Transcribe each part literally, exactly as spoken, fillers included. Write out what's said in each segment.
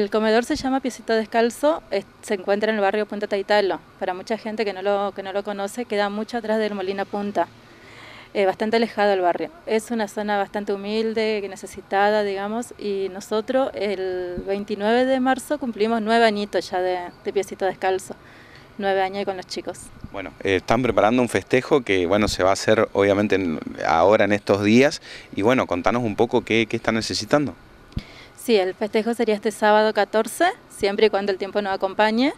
El comedor se llama Piecito Descalzo, es- se encuentra en el barrio Punta Taitalo. Para mucha gente que no lo, que no lo conoce, queda mucho atrás del Molina Punta, eh, bastante alejado del barrio. Es una zona bastante humilde, que necesitada, digamos, y nosotros el veintinueve de marzo cumplimos nueve añitos ya de, de Piecito Descalzo, nueve años con los chicos. Bueno, eh, están preparando un festejo que, bueno, se va a hacer obviamente en- ahora en estos días. Y bueno, contanos un poco qué, qué están necesitando. Sí, el festejo sería este sábado catorce, siempre y cuando el tiempo nos acompañe.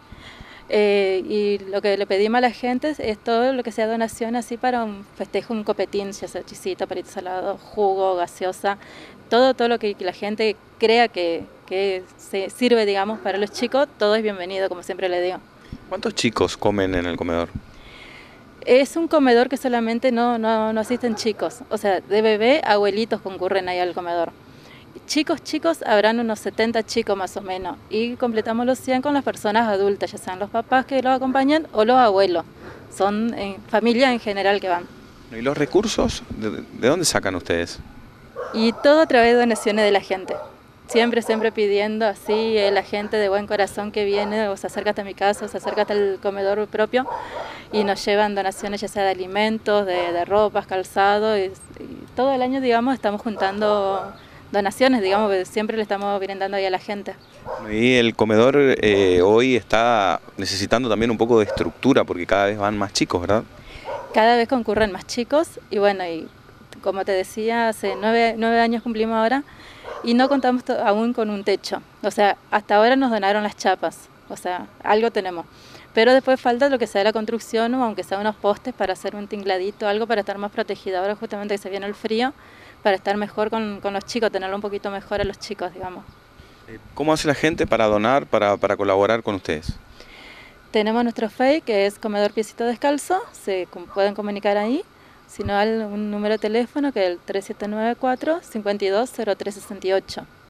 Eh, y lo que le pedimos a la gente es, es todo lo que sea donación así para un festejo, un copetín, ya sea chisita, perito salado, jugo, gaseosa, todo, todo lo que, que la gente crea que, que se sirve, digamos, para los chicos, todo es bienvenido, como siempre le digo. ¿Cuántos chicos comen en el comedor? Es un comedor que solamente no, no, no asisten chicos, o sea, de bebé, abuelitos concurren ahí al comedor. Chicos, chicos, habrán unos setenta chicos más o menos y completamos los cien con las personas adultas, ya sean los papás que los acompañan o los abuelos. Son eh, familias en general que van. ¿Y los recursos? ¿De, de dónde sacan ustedes? Y todo a través de donaciones de la gente. Siempre, siempre pidiendo así, eh, la gente de buen corazón que viene o se acerca hasta mi casa o se acerca hasta el comedor propio y nos llevan donaciones ya sea de alimentos, de, de ropas, calzado y, y todo el año, digamos, estamos juntando donaciones, digamos, que siempre le estamos brindando ahí a la gente. Y el comedor eh, hoy está necesitando también un poco de estructura porque cada vez van más chicos, ¿verdad? Cada vez concurren más chicos y bueno, y como te decía, hace nueve, nueve años cumplimos ahora y no contamos to- aún con un techo. O sea, hasta ahora nos donaron las chapas, o sea, algo tenemos. Pero después falta lo que sea la construcción o aunque sea unos postes para hacer un tingladito, algo para estar más protegido. Ahora justamente que se viene el frío, para estar mejor con, con los chicos, tenerlo un poquito mejor a los chicos, digamos. ¿Cómo hace la gente para donar, para, para colaborar con ustedes? Tenemos nuestro Face, que es Comedor Piecito Descalzo, se com- pueden comunicar ahí, si no, al un número de teléfono que es el tres siete nueve cuatro, cinco dos, cero tres seis ocho.